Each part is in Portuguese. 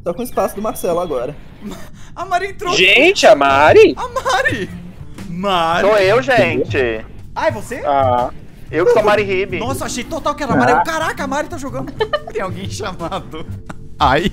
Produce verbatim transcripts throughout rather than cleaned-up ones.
Tô com o espaço do Marcelo agora. A Mari entrou. Gente, a Mari? A Mari. Mari. Sou eu, gente. Ah, é você? Ah. Eu que sou a Mari Ribe. Nossa, achei total que era a Mari. Eu, caraca, a Mari tá jogando. Tem alguém chamado. Ai.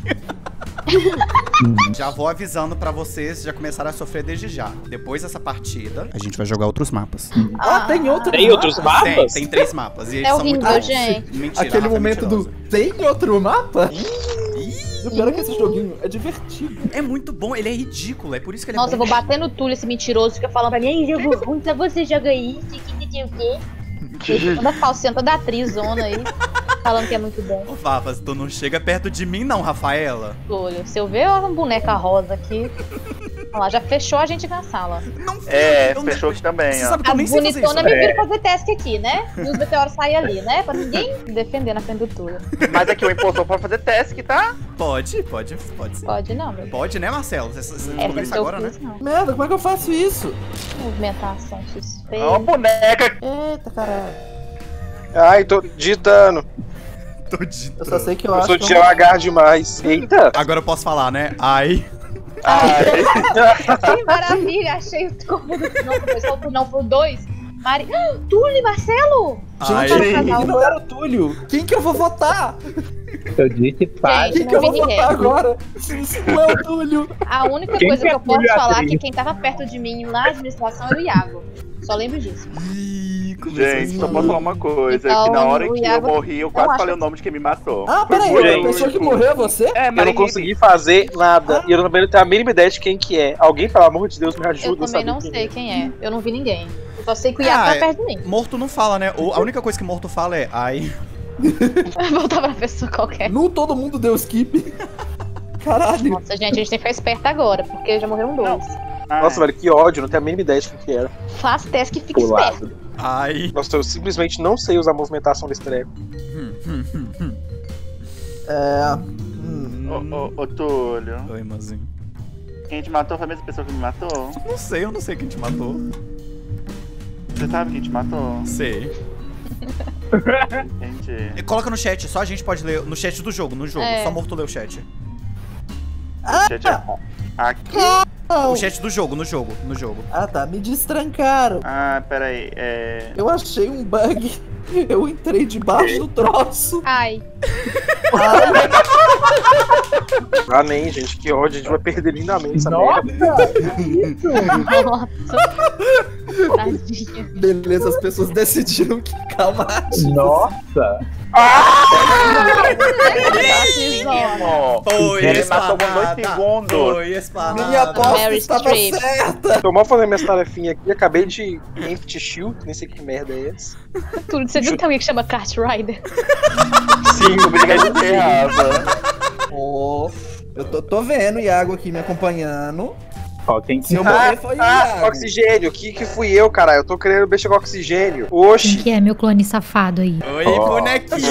Já vou avisando pra vocês já começaram a sofrer desde já. Depois dessa partida, a gente vai jogar outros mapas. Ah, tem outro Tem outros mapas? Tem, tem três mapas. E eles É são horrível, muito bons. gente. Mentira, Aquele Rafa é momento do mentirosa. tem outro mapa? Ih, E o pior é que esse joguinho é divertido. é muito bom, ele é ridículo, é por isso que ele é Nossa, eu bom. vou bater no Túlio, esse mentiroso, fica falando pra mim, ei, jogo ruim, só você joga isso, que que que o quê? Toda falsinha, toda atrizona aí, falando que é muito bom. Ô, Fafas, tu não chega perto de mim não, Rafaela. Túlio, se eu ver uma boneca rosa aqui, olha lá, já fechou a gente na sala. Não É, eu- fechou aqui também, Você ó. sabe que A eu nem sei fazer isso. bonitona me É. vira fazer teste aqui, né? E os meteoros saem ali, né? Pra ninguém defender na frente do Túlio. Mas aqui o impostor pode fazer task, tá? Pode, pode, pode sim. Pode não, meu. Pode, né, Marcelo? Você, você É, descobriu isso eu agora, né? fiz, não. Merda, como é que eu faço isso? Movimentação É uma suspeita. boneca. Eita, caralho. Ai, tô digitando. Tô de... Eu só sei que eu, Eu acho sou que de G H demais. Eita. Agora eu posso falar, né? Ai. Ai, Que maravilha, achei o cômodo. Não, foi só o não, foi o dois. Mari... Ah, Túlio e Marcelo? Ai. Gente, casal. que não era o Túlio. Quem que eu vou votar? Eu disse para. Gente, Quem que eu não vou vi ninguém. votar agora? Se isso não é o Túlio. A única Quem coisa que que é eu posso Túlio falar é Atriz? que quem tava perto de mim na administração era o Iago. Só lembro disso. Ih, começou gente, assim. só posso falar uma coisa. Então, que na hora o que Iago eu morri, eu não quase acha- falei o nome de quem me matou. Ah, peraí, Foi a muito pessoa que único. morreu é você? É, Eu Mari não consegui fazer nada. E eu também não tenho a mínima ideia de quem que é. Alguém, pelo amor de Deus, me Eu ajuda a também saber não quem sei é. quem é. Eu não vi ninguém. Eu só sei que o Iago Ah, tá é- perto de mim. Morto não fala, né? Ou a única coisa que morto fala é ai. Voltar pra pessoa qualquer. No todo mundo deu skip. Caralho. Nossa, gente, a gente tem que ficar esperto agora, porque já morreram dois. Ah, Nossa, velho, que ódio. Não tenho a mínima ideia de quem que era. Faz teste que fica Pulado. esperto. Ai. Nossa, eu simplesmente não sei usar a movimentação desse treco. É. Hum. Ô, ô, ô, Túlio. Oi, mozinho. Quem te matou foi a mesma pessoa que me matou? Não sei, eu não sei quem te matou. Você sabe quem te matou? Sei. Entendi. E coloca no chat, só a gente pode ler. No chat do jogo, no jogo. É. Só morto lê o chat. Gente, aqui. O chat do jogo, no jogo, no jogo. Ah, tá. Me destrancaram. Ah, peraí. É. Eu achei um bug. Eu entrei debaixo do troço. Ai. Ah, nem, gente. Que ódio. A gente vai perder lindamente essa Nossa! merda. Nossa. Tadinha. Beleza, as pessoas decidiram que calma. Nossa! Tadinha. Foi Ele matou por dois segundos. Foi esplanada. Minha aposta Meryl estava Streep. certa. Tô mal fazendo minhas tarefinhas aqui. Acabei de empty shield. Nem sei que merda é essa. Túlio, você viu que tem alguém que chama Kart Rider? Sim, obrigado de errada. Ó, eu tô, tô vendo o Iago aqui me acompanhando. Ó, quem Se eu Ah, morrer, foi o ah, Iago. oxigênio. Que que fui eu, caralho? Eu tô querendo mexer com oxigênio. Quem Oxi. que é meu clone safado aí? Oi, Ó. bonequinho.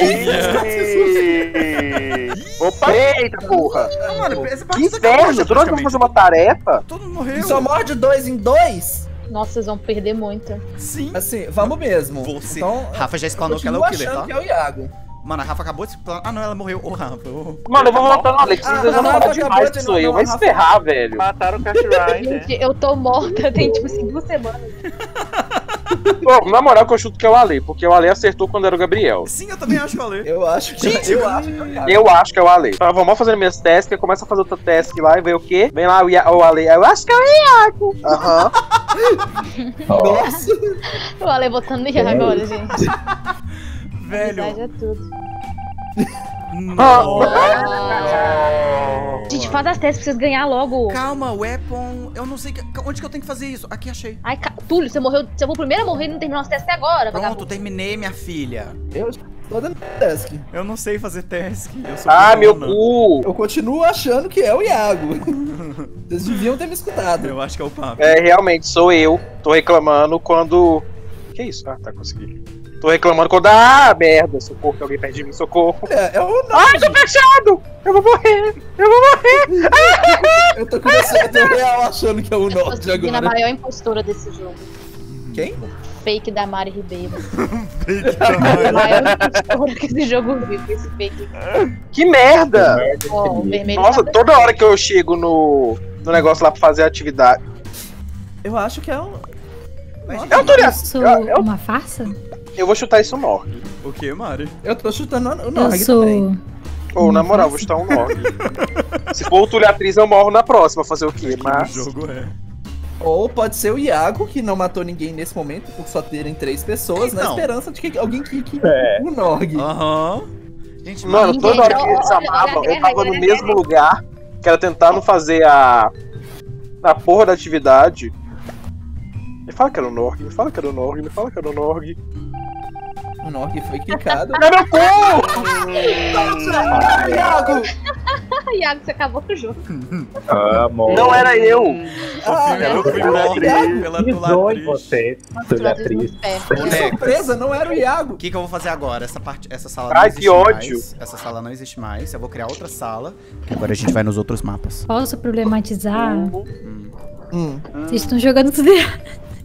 Opa! Eita, porra. Ah, mano, essa Que partida acabou inferno. já, Toda vez que eu vou fazer uma tarefa. Todo mundo morreu. Só morde dois em dois? Nossa, vocês vão perder muito. Sim. Assim, vamos mesmo. Você. Então, Rafa já eu explanou que ela é o continuo killer, achando tá? que é o Iago. Mano, a Rafa acabou de explanar. Ah, não, ela morreu. Ô, Rafa. ô. Mano, eu vou voltar no Alex. Ah, Vocês vão não, falar não, demais acabou que de- sou não, eu. não, Vai se Rafa. ferrar, velho. Mataram o Cash Rider. Gente, eu tô morta tem, tipo assim, duas semanas. Pô, na moral que eu chuto que é o Ale, porque o Ale acertou quando era o Gabriel. Sim, eu também acho que eu falei. Eu acho que, Gente, eu acho que é o Iago. Eu acho que é o Ale. Tá, vamos fazendo minhas tasks, começa a fazer outra task lá e vê o quê? Vem lá o, Ia o Ale. Eu acho que é o Iago. Aham. Nossa. O Ale botando no Iago agora, gente. Velho. Amizade é tudo. Nossa. Gente, faz as testes pra vocês ganhar logo. Calma, weapon. Eu não sei que- onde que eu tenho que fazer isso. Aqui, achei. Ai, ca... Túlio, você morreu. Você foi o primeiro a morrer e não terminou as testes até agora, Pronto, vagabundo. terminei, minha filha. Eu tô dando task. Eu não sei fazer task. Eu sou Ah, meu bobona. cu. Eu continuo achando que é o Iago. Vocês deviam ter me escutado. Eu acho que é o papo. É, realmente, sou eu. Tô reclamando quando... Que isso? Ah, tá, consegui. Tô reclamando quando... Ah, merda. Socorro, que alguém perto de mim. Socorro. É, é o Nod. Ai, tô fechado. Eu vou morrer. Eu vou morrer. Eu tô começando a ter real achando que é o Eu tô Nod seguindo a agora. maior impostora desse jogo. Quem? fake da Mari Ribeiro. Fake O também. maior estouro que esse jogo viu, esse fake. Que merda! Ó, o vermelho Nossa, tá toda hora que eu chego no, no negócio lá pra fazer a atividade. Eu acho que é um. Eu tô ligado. Sou Eu, eu, uma farsa? eu vou chutar isso um Norg. O que, Mari? Eu tô chutando o Eu Nog sou. também. Ou, na moral, vou chutar um Norg. Se for o Túlio Atriz, eu morro na próxima. Fazer o quê? Mas. O jogo é. Ou pode ser o Iago, que não matou ninguém nesse momento, por só terem três pessoas, na Então. esperança de que alguém quique É. o Nog. Aham. Gente, Mano, Ninguém, toda hora que olha, eles olha, chamavam, olha a eu tava guerra, no olha a mesmo guerra. lugar, que era tentando fazer a. a porra da atividade. Me fala que era o Norg, me fala que era o Norg, me fala que era o Norg. O Nog foi quicado. Cadê meu cu? Iago! Iago, você acabou com o jogo. Amo. Não era eu. Ah, eu fui não era o morto Iago. pela Pisou em Tulatriz. você, Tulatriz. Que Bonecas. surpresa, não era o Iago. O que, que eu vou fazer agora? Essa, parte, essa sala Ai, não existe que ódio. mais. Essa sala não existe mais. Eu vou criar outra sala. Agora a gente vai nos outros mapas. Posso problematizar? Hum. Vocês estão jogando tudo errado.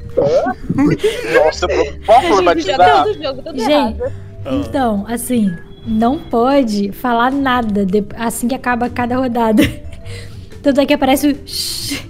Nossa, eu posso A gente problematizar? joga todo jogo, tudo Gente, errado. então, assim, não pode falar nada de- assim que acaba cada rodada. Tanto é que aparece o shhh.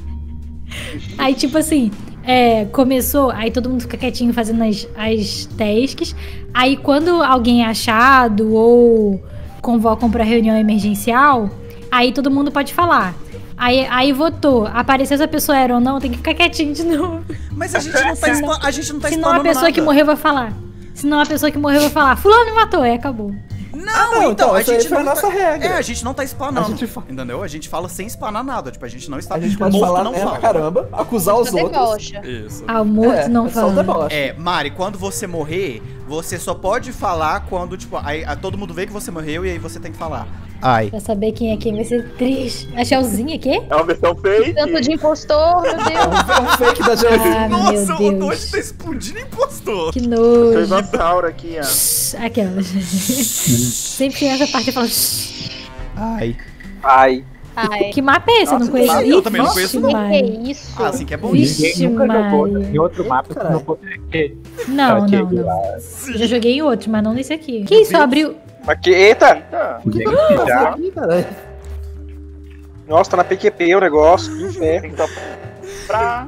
Aí, tipo assim, é, começou, aí todo mundo fica quietinho fazendo as, as tasks. Aí, quando alguém é achado ou convocam pra reunião emergencial, aí todo mundo pode falar. Aí, aí votou, apareceu se a pessoa era ou não, tem que ficar quietinho de novo. Mas a gente não tá, expa a gente não tá Senão a expanando pessoa nada. que morreu vai falar. Senão a pessoa que morreu vai falar, fulano me matou, aí acabou. Não, não, então, então, a essa aí gente foi não a nossa tá... regra. É, a gente não tá explanando, A gente fa- entendeu? A gente fala sem explanar nada, tipo, a gente não está... A gente pode morto falar não mesmo, fala. caramba, acusar os Só outros. debocha. Isso. Ah, o morto É, não é só o fala. deboche. É, Mari, quando você morrer, você só pode falar quando, tipo, aí, a- todo mundo vê que você morreu e aí você tem que falar. Ai. Pra saber quem é quem vai ser triste. A Shelzinha aqui? É uma versão fake. Tanto de impostor, meu Deus. É um fake da Gelzinha. Ah, meu Nossa, o Noite Deus. tá explodindo impostor. Que Tem nojo. Ivantauro aqui, ó. Shhh, Aquelas. Sempre tem essa parte que fala. "Shhh". Ai. Ai. Ai, Que mapa é esse? Eu não Nossa, conheço. eu também não Vixe, conheço, que que é Maria. isso? Ah, assim que é bom. Vixe. Ninguém nunca jogou Maria. em outro mapa que Caralho. não fosse aquele. Não, aquele não, não. lá. Eu já joguei em outros, mas não nesse aqui. Que isso? Abriu. Aqui, eita! Eita. Gente, já. Aqui, caralho. Nossa, tá na P Q P o negócio. Que inferno. Tem que só pra...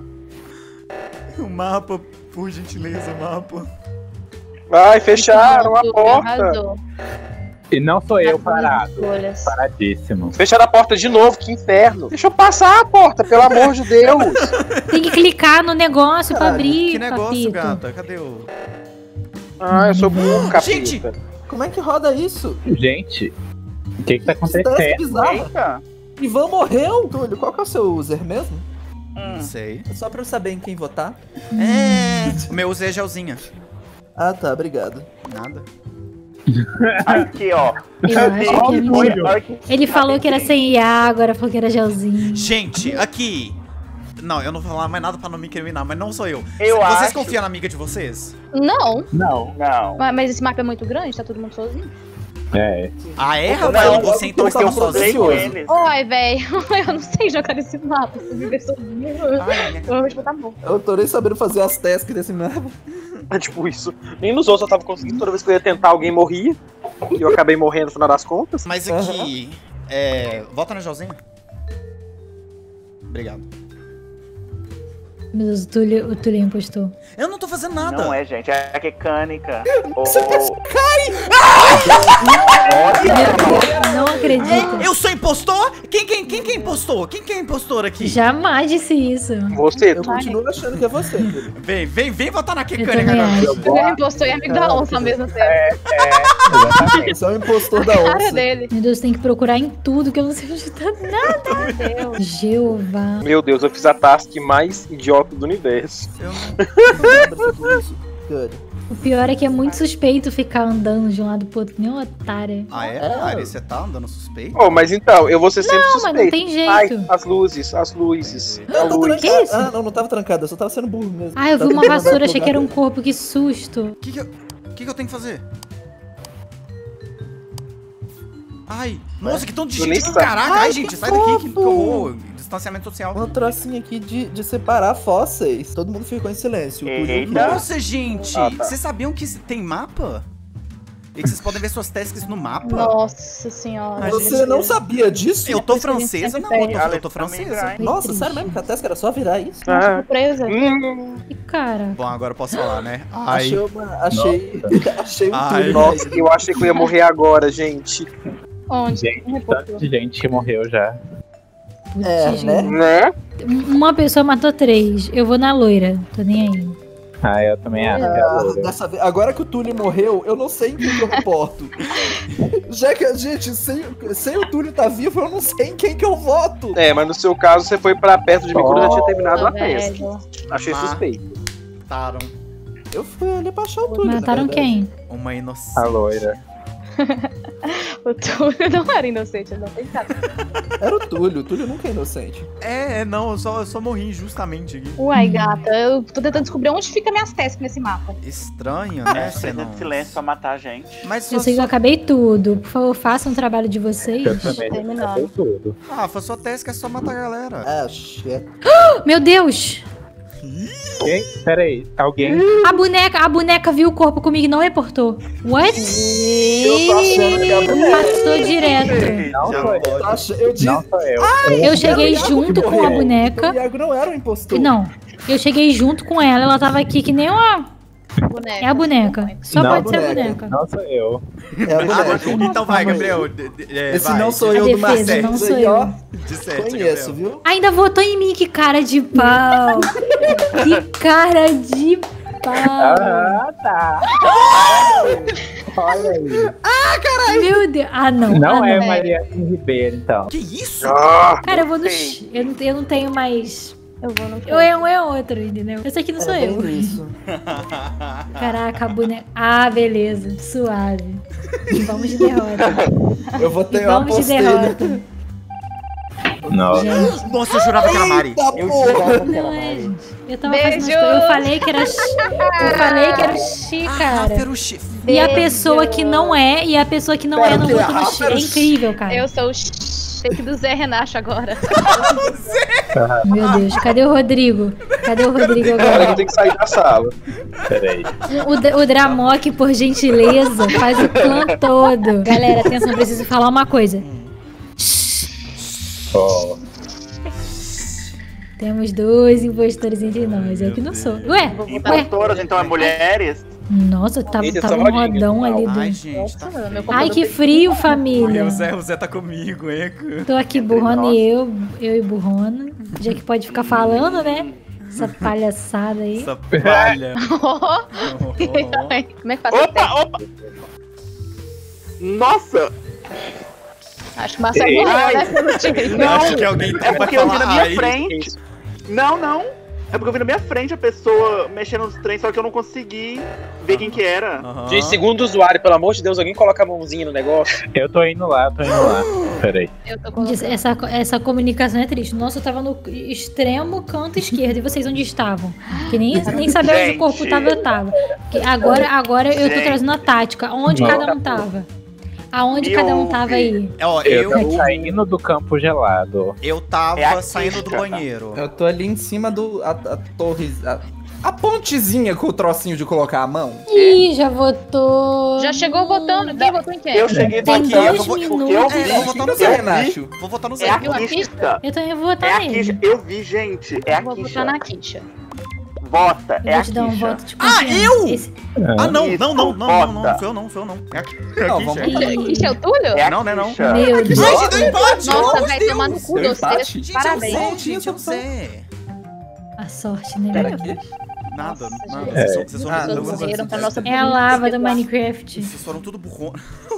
O mapa, por gentileza, o mapa. Ai, fecharam a Tudo, porta. arrasou. E não sou eu Nas parado. escolhas. Paradíssimo. Fecharam a porta de novo, que inferno. Deixa eu passar a porta, pelo amor de Deus. Tem que clicar no negócio pra Caralho, abrir, Que negócio, papito. gata? Cadê o... Ah, eu sou burro, capeta. Gente! Como é que roda isso? Gente, o que que tá Isso é acontecendo? bizarro. Eita. Ivan morreu. Túlio, qual que é o seu user mesmo? Não sei. É só pra eu saber em quem votar. É... O meu usei é gelzinha. Ah, tá, obrigado. Nada. Aqui, ó. Eu acho que é Olha, mentira. olha que- Ele falou que era sem I A, agora falou que era gelzinho. Gente, aqui... Não, eu não vou falar mais nada pra não me incriminar, mas não sou eu. Eu vocês acho- confiam na amiga de vocês? Não, Não. Não. mas mas esse mapa é muito grande, tá todo mundo sozinho. É. Ah, é, Não, Rafaela? não, Você então eu estava tava Cruzei sozinho? com Precioso. eles. Oi, velho, eu não sei jogar nesse mapa. Se eu viver sozinho, eu Ai, minha... provavelmente vou estar morto. Eu tô nem sabendo fazer as tasks desse mapa. É tipo isso. Nem nos outros eu tava conseguindo. Toda vez que eu ia tentar, alguém morria. E eu acabei morrendo no final das contas. Mas aqui... É... Volta na gelzinha. Obrigado. Meu Deus, o Túlio, o Túlio impostou. Eu não tô fazendo nada. Não é, gente. É a mecânica. Oh, Não acredito. Eu sou impostor? Quem, quem, quem que é impostor? Quem que é impostor aqui? Jamais disse isso. Você, Eu continuo achando que é você, Túlio. Vem, vem, vem votar na Eu Kekane também agora. acho. Eu impostor e amigo da onça ao mesmo tempo. Exatamente. Você é o impostor da Cara onça. dele. Meu Deus, tem que procurar em tudo que eu não sei onde tá nada. Meu Deus. Jeová. meu Deus, eu fiz a task mais idiota do universo. Eu não... Lembra tudo isso, Túlio. O pior é que é muito suspeito ficar andando de um lado pro outro, que nem uma otária. Ah, é? É. Ari, você tá andando suspeito? Oh, mas então, eu vou ser sempre Não, mas suspeito. não tem jeito. Ai, as luzes, as luzes. A Não, luz. Que isso? Ah, não, não tava trancado, eu só tava sendo burro mesmo. Ah, eu vi Tava uma tentando andar vassoura, pro achei que era um lugar. corpo, que susto. O que que eu... O que que eu tenho que fazer? Ai, nossa, que tanto de Eu nem gente do sei. caraca. Ai, Ai, gente, que sai daqui, que, que fofo. horror. Distanciamento social. Um trocinho aqui de, de separar fósseis. Todo mundo ficou em silêncio. O Túlio Eita. não. Nossa, gente, Ah, tá. vocês sabiam que tem mapa? E que vocês podem ver suas tasks no mapa? Nossa senhora. Você não sabia disso? Eu tô Por isso que a gente francesa? sempre Não, eu tô, perde. eu tô francesa. Nossa, sério mesmo? Que a Tesca era só virar isso? Ah. Surpresa. Hum, E cara, Bom, agora eu posso falar, né? Ai, Achei uma. Achei. achei um Ai. Túlio. nossa, eu achei que eu ia morrer agora, gente. Onde? Gente, Um reportou. tanto de gente que morreu já. putz, É, gente. né? Né? Uma pessoa matou três. Eu vou na loira. Tô nem aí. Ah, eu também acho que é a Ah, loira. dessa vez, agora que o Túlio morreu, eu não sei em quem que eu reporto. Já que a gente, sem, sem o Túlio tá vivo, eu não sei em quem que eu voto. É, mas no seu caso você foi pra perto de mim quando eu já tinha terminado a Nossa, pesca. velho. Achei Mas- suspeito. mataram Eu fui ali pra achar o Túlio. na Mataram verdade. quem? uma inocente. A loira. O Túlio não era inocente, eu não pensava. Era o Túlio. O Túlio nunca é inocente. É, é, não, eu só, eu só morri injustamente aqui. Uai, gata, eu tô tentando descobrir onde fica minhas tasks nesse mapa. Estranho, É, né? Você precisa não... de silêncio pra matar a gente. Mas Eu só, sei que eu só... acabei tudo. Por favor, façam o trabalho de vocês. Eu também terminando. acabei tudo. Ah, foi só task, é só matar a galera. Ah, shit. Meu Deus! Quem? Peraí, alguém. A boneca, a boneca viu o corpo comigo e não reportou. What? Eu tô achando que é a boneca. Passou direto. Não Já sou eu. Eu, tô ach- eu disse. Não sou eu. Eu cheguei Era o Iago junto que com a morreu. Então, boneca. o Iago não era um impostor. Não, eu cheguei junto com ela. Ela tava aqui que nem uma. Boneca. É a boneca. Só Não, pode ser a boneca. boneca. Não sou eu. É a boneca. Então vai, Gabriel. de- de- é, Esse vai. não sou A eu do defesa, Marcelo. não Isso sou aí, eu. ó. De sete, Conheço, Gabriel. viu? Ainda votou em mim, que cara de pau. Que cara de pau. Ah, tá. Olha aí. Meu Deus. Ah, não. Não ah, é não. Maria Ribeiro, então. Que isso? Ah, Cara, eu vou no. X. Eu não, eu não tenho mais. Eu vou no Eu é um é outro, entendeu? Esse aqui não sou É eu. bem isso. Caraca, a boneca. Ah, beleza. Suave. Vamos de derrota. Eu vou ter uma Vamos de postei. derrota. Nossa. Gente. Nossa, eu jurava que era Mari. Eita, Eu porra. jurava que era Não é, Mari. gente. Eu tava Beijo. fazendo as coisas. Eu falei que era. X- Eu falei que era o X, Ah, cara. Rafa era o chefe. E a Beijo. pessoa que não é, e a pessoa que não Pera, é não o quê? votou no A X. Rafa era É o incrível, cara. Eu sou o shake do Zé Renato agora. Meu Deus, cadê o Rodrigo? Cadê o Rodrigo agora eu agora? tenho que sair da sala. Peraí. O, D- o Dramok, por gentileza, faz o clã todo. Galera, atenção, preciso falar uma coisa. Ó. Temos dois impostores entre nós. Eu que não sou. Ué, ué. Impostoras, então é mulheres? Nossa, tava, Esse é tava só um rodinho. rodão ali Ai, do. gente, tá Nossa, meu Ai, computador que tá- frio, E família. o Zé, o Zé tá comigo, hein? Tô aqui burrona e eu, eu e burrona. Já que pode ficar falando, né? Essa palhaçada aí. Essa palha. Como é que faz esse teste? Opa, opa! Nossa! Acho que o Marcelo Ei, morreu, ai. né? Pelo jeito. Eu acho que alguém É vai porque eu vi na falar. minha Ai, frente. Não, não. É porque eu vi na minha frente a pessoa mexendo nos trens, só que eu não consegui ver quem que era. Aham. Gente, segundo o usuário, pelo amor de Deus, alguém coloca a mãozinha no negócio. Eu tô indo lá, tô indo lá. Peraí. Eu tô com Diz- Essa, essa comunicação é triste. Nossa, eu tava no extremo canto esquerdo. E vocês onde estavam? Que nem, nem sabia onde o corpo Gente. tava, eu tava. Que agora, agora eu tô Gente. trazendo a tática. Onde Não. cada um tava? Aonde Me cada um ouve. tava aí? É, ó, Eu eu, tô saindo do campo gelado. eu tava É a saindo do Kisca. banheiro. Eu tô ali em cima do. A, a torre. A, a pontezinha com o trocinho de colocar a mão. Ih, já votou. Já chegou votando. Quem votou em quem? Eu cheguei Tem aqui, dois eu vou, porque eu minutos. É, eu vi. vou votar no Quem que é, Zé. Renato? Vou votar no Zé. É a Viu a Kisha. Eu também vou É votar a nele. Kisha. Eu vi, gente. É a Eu vou Kisha. votar na Kisha. Vota. Eu É vou a te dar um Kisha. voto de Ah, confiança. eu? Esse- Ah, não, Isso, não, não, não, não, não, vota. foi eu não, foi eu não. É a, Não, é a vamos Kisha. votar. Kisha, Kisha é o Túlio? É a Tá Não, não, não. Kisha. Meu Deus. Gente, deu empate! Nossa, vai tomar no cu de Deu vocês. empate? Gente, Parabéns. é o Zé, Não tinha gente, é o essa opção. Zé. A sorte, né? Pera meu? aqui. Nada, Nossa, nada. gente. Vocês são- vocês Ah, foram não tudo vou Morreram pra nossa É a lava do burrice. Minecraft. Vocês foram tudo burrão.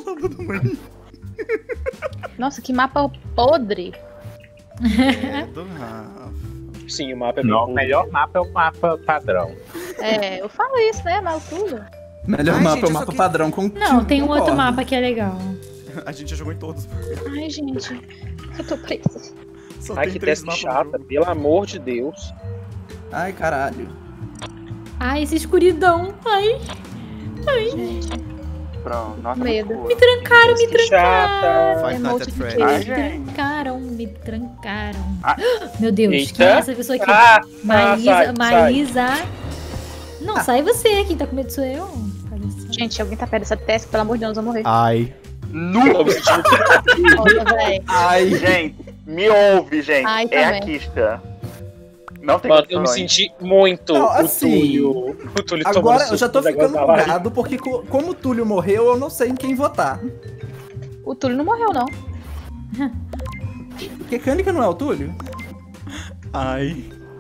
Nossa, que mapa podre. É do Rafa. Sim, o mapa é bem Não, o bom. melhor mapa é o mapa padrão. É, eu falo isso, né? Mal tudo. Melhor Ai, mapa gente, é o eu só mapa que- padrão com Não, tem um outro concordo. mapa que é legal. A gente já jogou em todos. Ai, gente. Eu tô presa. Só Ai, tem que três teste mapas no chata, jogo. pelo amor de Deus. Ai, caralho. Ai, essa escuridão. Ai. pronto. Nossa, Medo. muito Me boa. trancaram, me Que chata. trancaram. Five Nights at Emoji de Freddy's. Ai, Me gente. trancaram, me trancaram. Ah. Meu Deus, Eita. quem é essa pessoa aqui? Ah, Marisa, ah, sai, Marisa. Não, sai você, quem tá com medo sou eu. Olha só. Gente, alguém tá perto dessa testa, pelo amor de Deus, eu vou morrer. Ai. Nu! Tô me sentindo Olha, véi. Ai, Gente, me ouve, gente. Ai, é também. a Kista. Não tem Mano, eu me condições. senti muito Não, o assim, Túlio. O Túlio tomando agora eu susto já tô dos negócios ficando da live. bugado, porque co- como o Túlio morreu, eu não sei em quem votar. O Túlio não morreu, não. Porque Cânica não é o Túlio? Ai.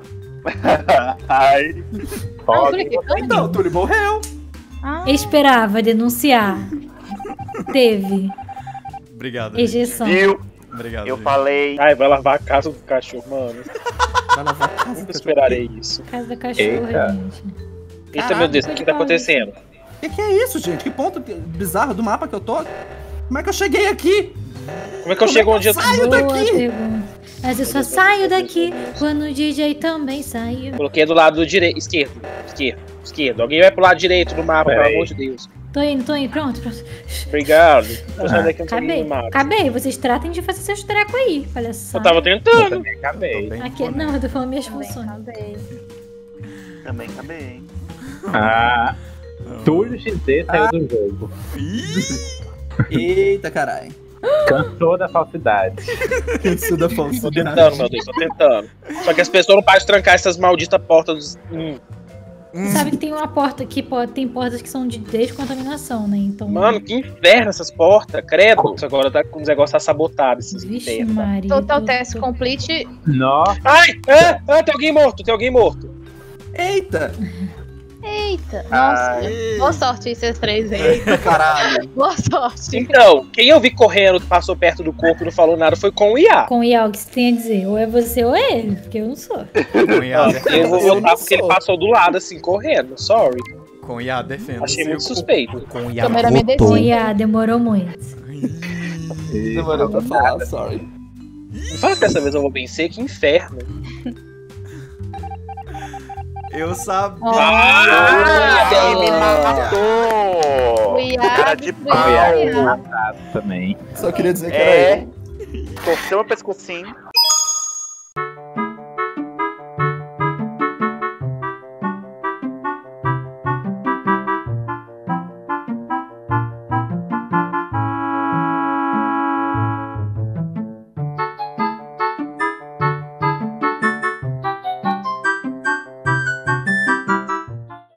Ai. Ah, o Túlio que cânica? Não, o Túlio morreu. Ah, Esperava denunciar. Teve Obrigado. gente. ejeção. Viu? Obrigado. Eu gente. falei. Ai, vai lavar a casa do cachorro, mano. Vai lavar a casa, Nunca tá esperarei isso. Casa da cachorra, Eita. gente. Eita, Caralho, meu Deus, o que tá acontecendo? O que, que é isso, gente? Que ponto bizarro do mapa que eu tô? Como é que eu cheguei aqui? Como é que eu chego onde eu tô? Saio Boa daqui! pergunta. Mas eu só saio daqui quando o D J também saiu. Coloquei do lado do direito. Esquerdo. Esquerdo. Esquerdo. Alguém vai pro lado direito do mapa, Pera pelo aí. amor de Deus. Tô indo, tô indo, pronto, pronto. Obrigado. Vou sair daqui um pouquinho Acabei, do mapa. acabei. Vocês tratem de fazer seus trecos aí, olha só. Eu tava Eu tentando. também acabei. Bem Aqui, não, eu tô falando minhas também, funções. também. Também, também. Ah, Túlio X D saiu do jogo. Eita, caralho. Cansou da falsidade. Isso da Tô falsidade. tentando, meu Deus, tô tentando. Só que as pessoas não param de trancar essas malditas portas. Hum. Sabe que tem uma porta que pode, tem portas que são de descontaminação, né? Então. Mano, que inferno essas portas, credo. Isso agora tá com os negócios sabotados, esses Vixe, infernos. Maria. Total tô- test tô- complete. Nossa, Ai! Ah, ah, tem alguém morto, tem alguém morto. Eita! Eita. Nossa. Ai. Boa sorte, vocês três aí. Eita, caralho! Boa sorte. Então, quem eu vi correndo, passou perto do corpo e não falou nada foi com o I A. Com o Ial, o que você tem a dizer? Ou é você ou é ele, porque eu não sou. Com I A, Ah, defendo. eu vou Eu não votar porque ele sou. passou do lado, assim, correndo. Sorry. Com I A, defendo. Achei Se muito o- suspeito. Com I A, Câmera me votou. Com o Ial, demorou muito. Demorou pra falar, sorry. Não fala que dessa vez eu vou vencer, que inferno. Eu sabia. Ah, Ele me Ah. matou! O I A Cara de destruiu pau. o I A. matado também. Só queria dizer que era É. eu. Torceu meu pescocinho.